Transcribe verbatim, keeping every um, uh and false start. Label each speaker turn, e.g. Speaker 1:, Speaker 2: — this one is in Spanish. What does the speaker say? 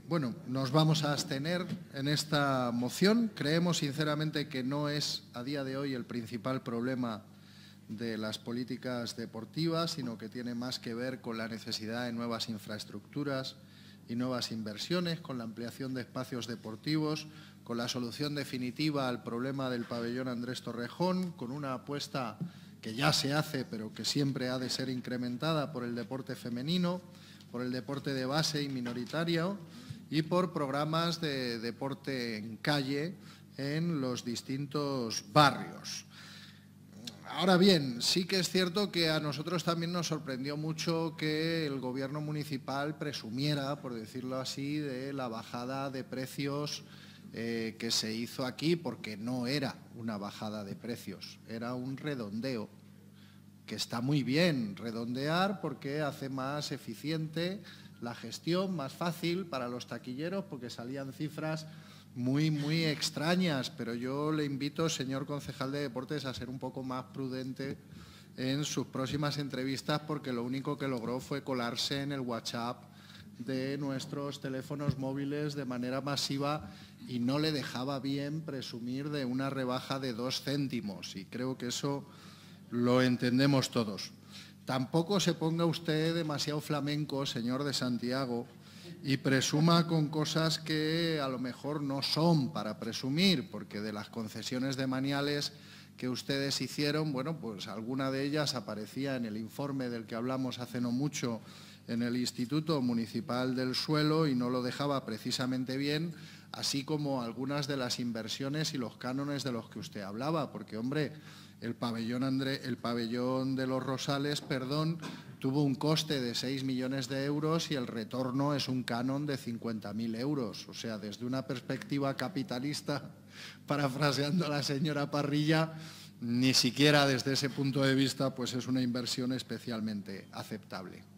Speaker 1: Bueno, nos vamos a abstener en esta moción. Creemos sinceramente que no es a día de hoy el principal problema de las políticas deportivas, sino que tiene más que ver con la necesidad de nuevas infraestructuras y nuevas inversiones, con la ampliación de espacios deportivos, con la solución definitiva al problema del pabellón Andrés Torrejón, con una apuesta que ya se hace, pero que siempre ha de ser incrementada por el deporte femenino, por el deporte de base y minoritario y por programas de deporte en calle en los distintos barrios. Ahora bien, sí que es cierto que a nosotros también nos sorprendió mucho que el Gobierno municipal presumiera, por decirlo así, de la bajada de precios eh, que se hizo aquí, porque no era una bajada de precios, era un redondeo, que está muy bien redondear porque hace más eficiente la gestión, más fácil para los taquilleros, porque salían cifras muy, muy extrañas, pero yo le invito, señor concejal de Deportes, a ser un poco más prudente en sus próximas entrevistas, porque lo único que logró fue colarse en el WhatsApp de nuestros teléfonos móviles de manera masiva y no le dejaba bien presumir de una rebaja de dos céntimos, y creo que eso lo entendemos todos. Tampoco se ponga usted demasiado flamenco, señor de Santiago, y presuma con cosas que a lo mejor no son para presumir, porque de las concesiones de Maniales que ustedes hicieron, bueno, pues alguna de ellas aparecía en el informe del que hablamos hace no mucho en el Instituto Municipal del Suelo y no lo dejaba precisamente bien, así como algunas de las inversiones y los cánones de los que usted hablaba, porque, hombre, el pabellón, André, el pabellón de los Rosales, perdón, tuvo un coste de seis millones de euros y el retorno es un canon de cincuenta mil euros. O sea, desde una perspectiva capitalista, parafraseando a la señora Parrilla, ni siquiera desde ese punto de vista pues es una inversión especialmente aceptable.